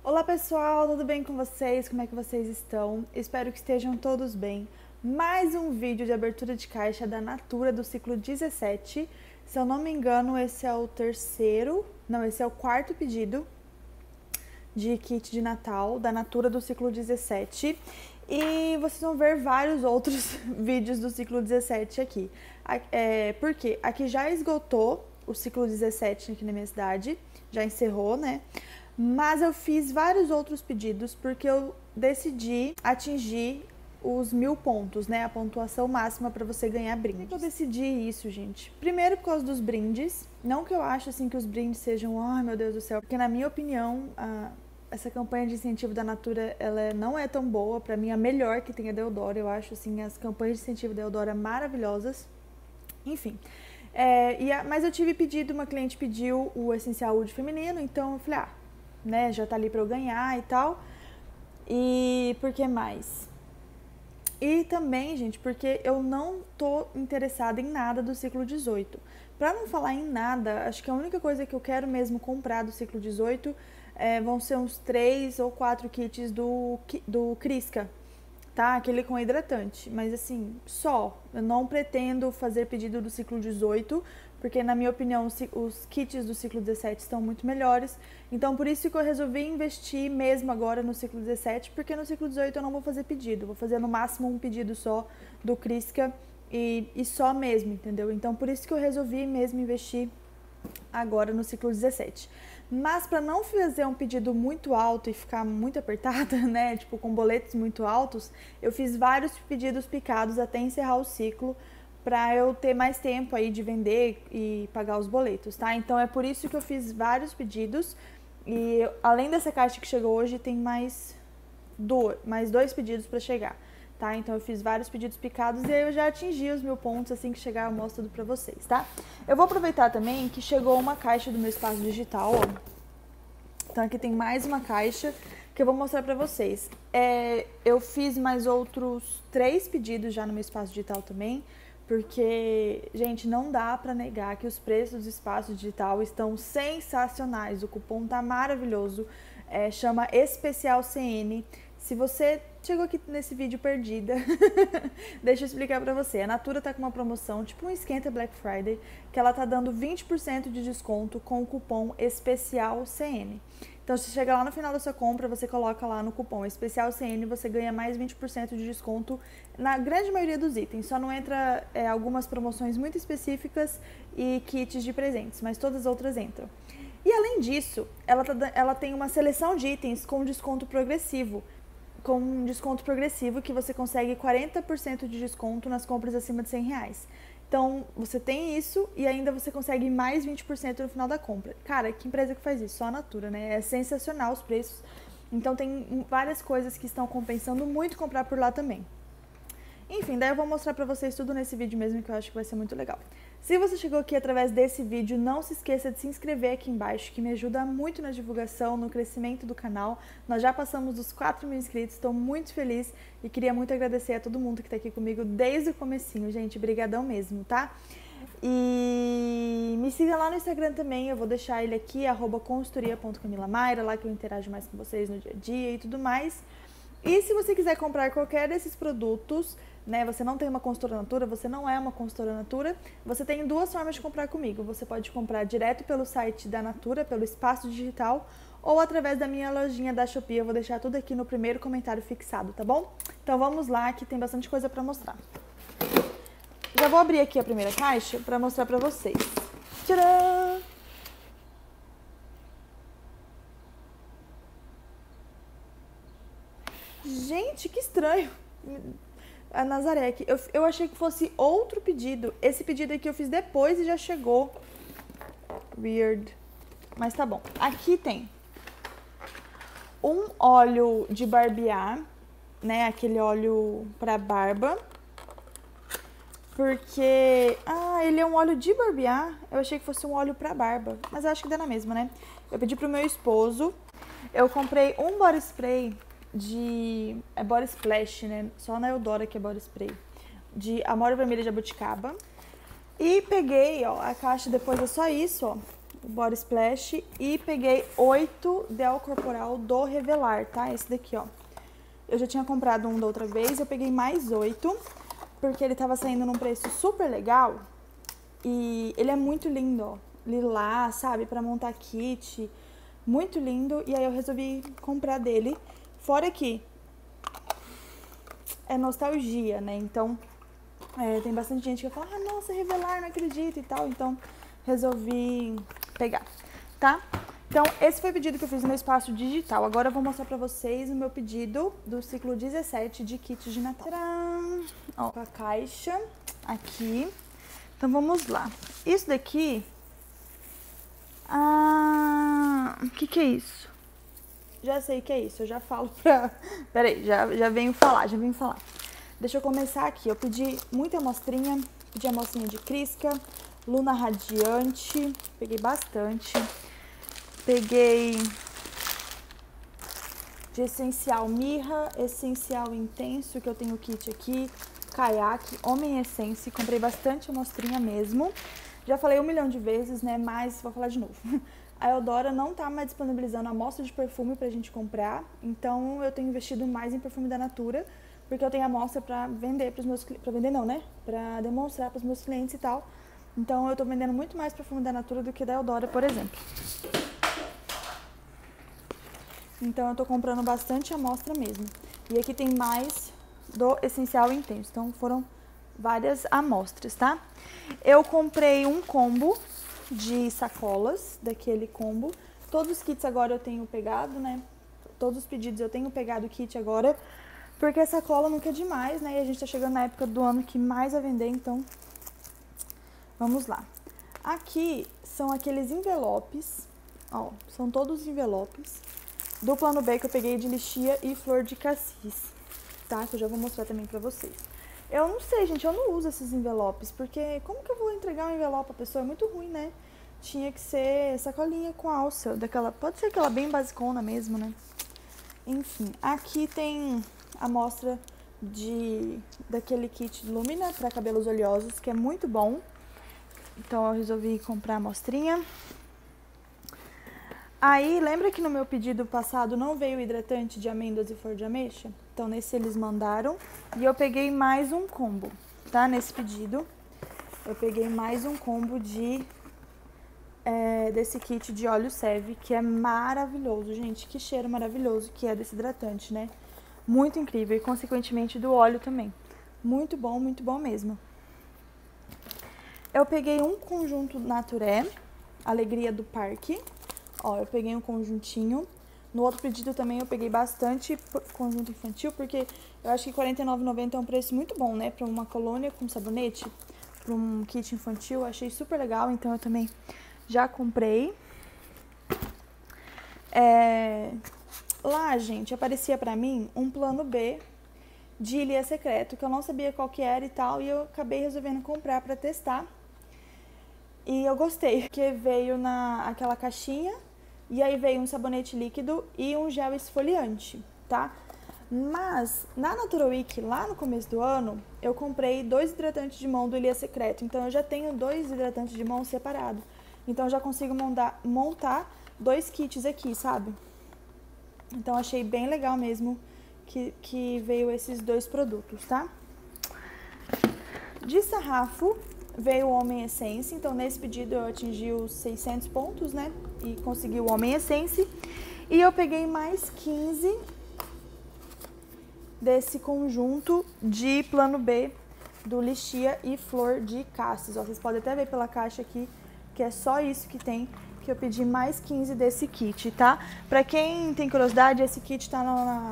Olá pessoal, tudo bem com vocês? Como é que vocês estão? Espero que estejam todos bem. Mais um vídeo de abertura de caixa da Natura do ciclo 17. Se eu não me engano, esse é o esse é o quarto pedido de kit de Natal da Natura do ciclo 17. E vocês vão ver vários outros vídeos do ciclo 17 aqui. Porque aqui já esgotou o ciclo 17 aqui na minha cidade, já encerrou, né? Mas eu fiz vários outros pedidos porque eu decidi atingir os 1000 pontos, né? A pontuação máxima para você ganhar brindes. Por que eu decidi isso, gente? Primeiro por causa dos brindes. Não que eu acho assim que os brindes sejam, ai meu Deus do céu, porque na minha opinião, essa campanha de incentivo da Natura, ela não é tão boa. Pra mim, a melhor que tem é da Eudora. Eu acho assim as campanhas de incentivo da Eudora maravilhosas. Enfim. Mas eu tive pedido, uma cliente pediu o Essencial Wood feminino, então eu falei, né, já tá ali pra eu ganhar e tal. E por que mais? E também, gente, porque eu não tô interessada em nada do ciclo 18. Pra não falar em nada, acho que a única coisa que eu quero mesmo comprar do ciclo 18 vão ser uns 3 ou 4 kits do Crisca, tá? Aquele com hidratante. Mas assim, só. Eu não pretendo fazer pedido do ciclo 18, porque na minha opinião os kits do ciclo 17 estão muito melhores. Então por isso que eu resolvi investir mesmo agora no ciclo 17, porque no ciclo 18 eu não vou fazer pedido, vou fazer no máximo um pedido só do Crisca e só mesmo, entendeu? Então por isso que eu resolvi mesmo investir agora no ciclo 17. Mas para não fazer um pedido muito alto e ficar muito apertada, né, tipo com boletos muito altos, eu fiz vários pedidos picados até encerrar o ciclo, para eu ter mais tempo aí de vender e pagar os boletos, tá? Então é por isso que eu fiz vários pedidos e além dessa caixa que chegou hoje, tem mais dois pedidos para chegar, tá? Então eu fiz vários pedidos picados e aí eu já atingi os 1000 pontos, assim que chegar eu mostro tudo pra vocês, tá? Eu vou aproveitar também que chegou uma caixa do meu espaço digital, ó. Então aqui tem mais uma caixa que eu vou mostrar pra vocês. Eu fiz mais outros 3 pedidos já no meu espaço digital também, porque, gente, não dá pra negar que os preços do espaço digital estão sensacionais. O cupom tá maravilhoso, chama Especial CN. Se você chegou aqui nesse vídeo perdida, deixa eu explicar pra você. A Natura tá com uma promoção, tipo um esquenta Black Friday, que ela tá dando 20% de desconto com o cupom Especial CN. Então, se chegar lá no final da sua compra, você coloca lá no cupom Especial CN, você ganha mais 20% de desconto na grande maioria dos itens. Só não entra algumas promoções muito específicas e kits de presentes, mas todas as outras entram. E além disso, ela tem uma seleção de itens com desconto progressivo. Com um desconto progressivo que você consegue 40% de desconto nas compras acima de R$100. Então, você tem isso e ainda você consegue mais 20% no final da compra. Cara, que empresa que faz isso? Só a Natura, né? É sensacional os preços. Então, tem várias coisas que estão compensando muito comprar por lá também. Enfim, daí eu vou mostrar pra vocês tudo nesse vídeo mesmo, que eu acho que vai ser muito legal. Se você chegou aqui através desse vídeo, não se esqueça de se inscrever aqui embaixo, que me ajuda muito na divulgação, no crescimento do canal. Nós já passamos dos 4.000 inscritos, estou muito feliz e queria muito agradecer a todo mundo que tá aqui comigo desde o comecinho, gente, brigadão mesmo, tá? E me siga lá no Instagram também, eu vou deixar ele aqui, @consultoria.camilamaira, lá que eu interajo mais com vocês no dia a dia e tudo mais. E se você quiser comprar qualquer desses produtos, né, você não tem uma consultora Natura, você não é uma consultora Natura, você tem 2 formas de comprar comigo. Você pode comprar direto pelo site da Natura, pelo espaço digital, ou através da minha lojinha da Shopee. Eu vou deixar tudo aqui no primeiro comentário fixado, tá bom? Então vamos lá, que tem bastante coisa pra mostrar. Já vou abrir aqui a primeira caixa pra mostrar pra vocês. Tcharam! Gente, que estranho. A Nazaré aqui. Eu achei que fosse outro pedido. Esse pedido aqui eu fiz depois e já chegou. Weird. Mas tá bom. Aqui tem um óleo de barbear, né? Aquele óleo pra barba. Porque... ele é um óleo de barbear. Eu achei que fosse um óleo pra barba. Mas eu acho que dá na mesma, né? Eu pedi pro meu esposo. Eu comprei um body spray de... body splash, né? Só na Eudora que é body spray. De Amora Vermelha de Jabuticaba. E peguei, ó, a caixa depois é só isso, ó. o Body Splash e peguei 8 Del Corporal do Revelar, tá? Esse daqui, ó. Eu já tinha comprado um da outra vez, eu peguei mais 8, porque ele tava saindo num preço super legal e ele é muito lindo, ó. Lilás, sabe? Pra montar kit, muito lindo. E aí eu resolvi comprar dele. Fora que é nostalgia, né? Então, tem bastante gente que fala, ah, nossa, Revelar, não acredito e tal. Então, resolvi pegar, tá? Então, esse foi o pedido que eu fiz no meu espaço digital. Agora eu vou mostrar pra vocês o meu pedido do ciclo 17 de kits de Natal. Tcharam! Ó, a caixa aqui. Então, vamos lá. Isso daqui... o que é isso? Já sei o que é isso, eu já falo pra... Peraí, já venho falar. Deixa eu começar aqui. Eu pedi muita amostrinha, pedi amostrinha de Crisca, Luna Radiante, peguei bastante. Peguei de essencial Mirra, essencial intenso, que eu tenho o kit aqui, Caiaque, Homem Essence, comprei bastante amostrinha mesmo. Já falei 1 milhão de vezes, né, mas vou falar de novo. A Eudora não tá mais disponibilizando amostra de perfume pra gente comprar, então eu tenho investido mais em perfume da Natura, porque eu tenho amostra pra vender pros meus clientes, pra vender não, né, pra demonstrar pros meus clientes e tal. Então eu tô vendendo muito mais perfume da Natura do que da Eudora, por exemplo. Então eu tô comprando bastante amostra mesmo. E aqui tem mais do essencial intenso, então foram várias amostras, tá? Eu comprei um combo de sacolas, daquele combo. Todos os kits agora eu tenho pegado, né? Todos os pedidos eu tenho pegado o kit agora, porque a sacola nunca é demais, né? E a gente tá chegando na época do ano que mais vai vender, então vamos lá. Aqui são aqueles envelopes, ó, são todos os envelopes do plano B que eu peguei de lixia e flor de cassis, tá? Que eu já vou mostrar também pra vocês. Eu não sei, gente, eu não uso esses envelopes, porque como que eu vou entregar um envelope pra pessoa? É muito ruim, né? Tinha que ser sacolinha com alça, daquela, pode ser aquela bem basicona mesmo, né? Enfim, aqui tem a amostra daquele kit Lumina pra cabelos oleosos, que é muito bom. Então eu resolvi comprar a amostrinha. Aí, lembra que no meu pedido passado não veio hidratante de amêndoas e flor de ameixa? Então, nesse eles mandaram. E eu peguei mais um combo, tá? Nesse pedido, eu peguei mais um combo desse kit de óleo Seve, que é maravilhoso, gente. Que cheiro maravilhoso que é desse hidratante, né? Muito incrível. E, consequentemente, do óleo também. Muito bom mesmo. Eu peguei um conjunto Naturé, Alegria do Parque. Ó, eu peguei um conjuntinho. No outro pedido também eu peguei bastante conjunto infantil, porque eu acho que R$ 49,90 é um preço muito bom, né? Pra uma colônia com sabonete, pra um kit infantil, eu achei super legal, então eu também já comprei. Lá, gente, aparecia pra mim um plano B de Ilha Secreto, que eu não sabia qual que era e tal, e eu acabei resolvendo comprar pra testar. E eu gostei, porque veio aquela caixinha, e aí veio um sabonete líquido e um gel esfoliante, tá? Mas, na Natura Week, lá no começo do ano, eu comprei 2 hidratantes de mão do Ilha Secreto. Então, eu já tenho 2 hidratantes de mão separados. Então, eu já consigo montar 2 kits aqui, sabe? Então, achei bem legal mesmo que veio esses 2 produtos, tá? De sarrafo, veio o Homem Essence, então nesse pedido eu atingi os 600 pontos, né? E consegui o Homem Essence. E eu peguei mais 15 desse conjunto de plano B do Lixia e Flor de Cassis. Ó, vocês podem até ver pela caixa aqui que é só isso que tem, que eu pedi mais 15 desse kit, tá? Pra quem tem curiosidade, esse kit tá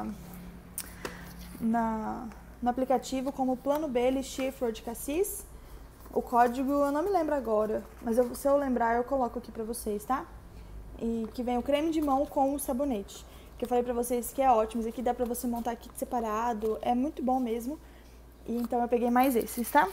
no aplicativo como plano B Lixia e Flor de Cassis. O código eu não me lembro agora, mas se eu lembrar eu coloco aqui pra vocês, tá? E que vem o creme de mão com o sabonete, que eu falei pra vocês que é ótimo. Esse aqui dá pra você montar kit separado, é muito bom mesmo. E então eu peguei mais esses, tá?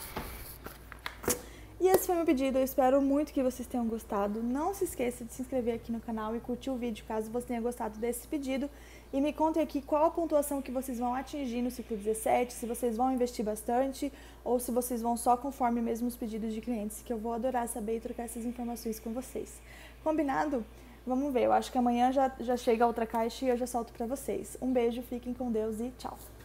E esse foi meu pedido, eu espero muito que vocês tenham gostado. Não se esqueça de se inscrever aqui no canal e curtir o vídeo caso você tenha gostado desse pedido. E me contem aqui qual a pontuação que vocês vão atingir no ciclo 17, se vocês vão investir bastante ou se vocês vão só conforme mesmo os pedidos de clientes, que eu vou adorar saber e trocar essas informações com vocês. Combinado? Vamos ver, eu acho que amanhã já chega a outra caixa e eu já solto pra vocês. Um beijo, fiquem com Deus e tchau!